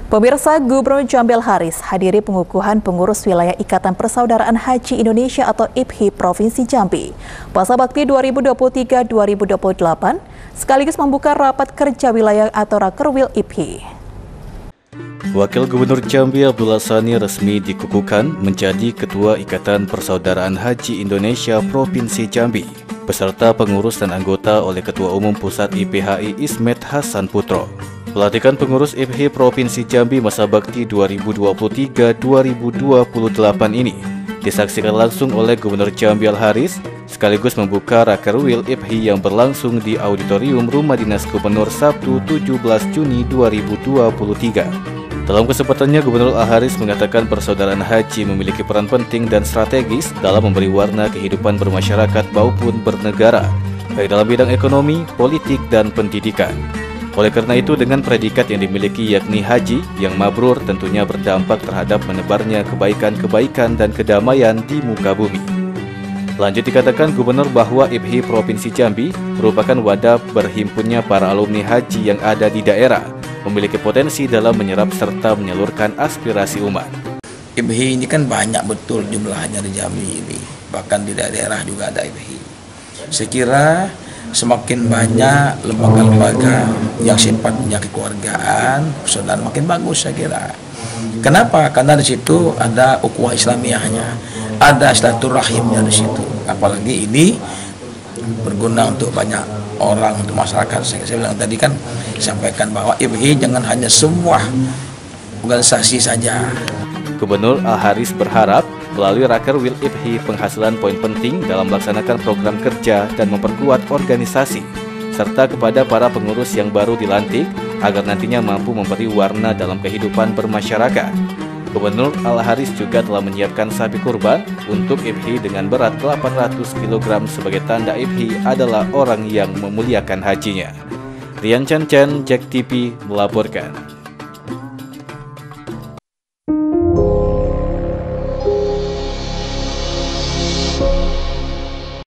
Pemirsa, Gubernur Jambil Haris hadiri pengukuhan pengurus wilayah Ikatan Persaudaraan Haji Indonesia atau IPHI Provinsi Jambi Masa Bakti 2023-2028 sekaligus membuka rapat kerja wilayah atau Rakerwil IPHI. Wakil Gubernur Jambi Abdullah Sani resmi dikukuhkan menjadi Ketua Ikatan Persaudaraan Haji Indonesia Provinsi Jambi beserta pengurus dan anggota oleh Ketua Umum Pusat IPHI Ismet Hasan Putro. Pelantikan pengurus IPHI Provinsi Jambi Masa Bakti 2023-2028 ini disaksikan langsung oleh Gubernur Jambil Haris sekaligus membuka Rakerwil IPHI yang berlangsung di Auditorium Rumah Dinas Gubernur Sabtu 17 Juni 2023. Dalam kesempatannya, Gubernur Al-Haris mengatakan persaudaraan haji memiliki peran penting dan strategis dalam memberi warna kehidupan bermasyarakat maupun bernegara, baik dalam bidang ekonomi, politik, dan pendidikan. Oleh karena itu, dengan predikat yang dimiliki yakni haji yang mabrur tentunya berdampak terhadap menebarnya kebaikan-kebaikan dan kedamaian di muka bumi. Lanjut dikatakan Gubernur bahwa IPHI Provinsi Jambi merupakan wadah berhimpunnya para alumni haji yang ada di daerah, memiliki potensi dalam menyerap serta menyalurkan aspirasi umat. IPHI ini kan banyak betul jumlahnya di Jambi ini, bahkan di daerah juga ada IPHI. Saya kira semakin banyak lembaga-lembaga yang sifatnya kekeluargaan, persaudaraan makin bagus saya kira. Kenapa? Karena di situ ada ukhuwah Islamiyahnya, ada silaturahimnya di situ. Apalagi ini berguna untuk banyak orang, untuk masyarakat. Saya bilang tadi kan disampaikan bahwa IPHI jangan hanya sebuah organisasi saja. Gubernur Al-Haris berharap melalui Rakerwil IPHI penghasilan poin penting dalam melaksanakan program kerja dan memperkuat organisasi, serta kepada para pengurus yang baru dilantik agar nantinya mampu memberi warna dalam kehidupan bermasyarakat. Gubernur Al-Haris juga telah menyiapkan sapi kurban untuk IPHI dengan berat 800 kg sebagai tanda IPHI adalah orang yang memuliakan hajinya. Rian Chan, JEK TV melaporkan.